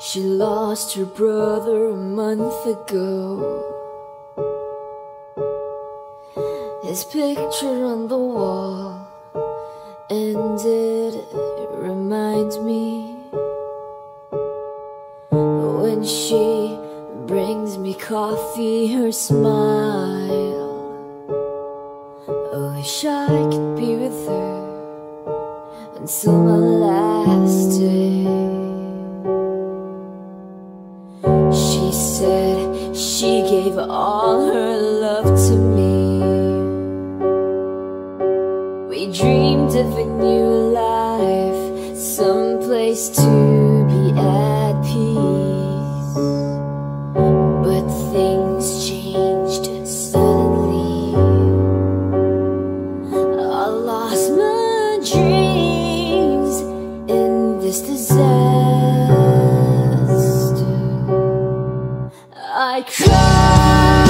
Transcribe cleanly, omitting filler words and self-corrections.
She lost her brother a month ago. His picture on the wall, and it reminds me when she brings me coffee, her smile. I wish I could be with her until my last day. She said she gave all her love to me. We dreamed of a new life, someplace to be at peace. But things changed suddenly. I lost my dreams in this disaster. I cried.